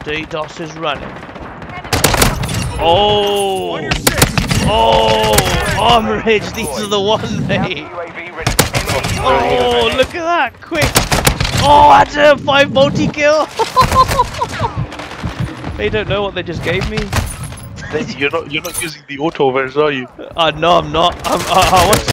DDoS is running. Oh! Oh! Armor Ridge, these are the ones, mate! Oh, look at that! Quick! Oh, I had 5 multi-kill! They don't know what they just gave me. You're not using the auto version, are you? No, I'm not. I want to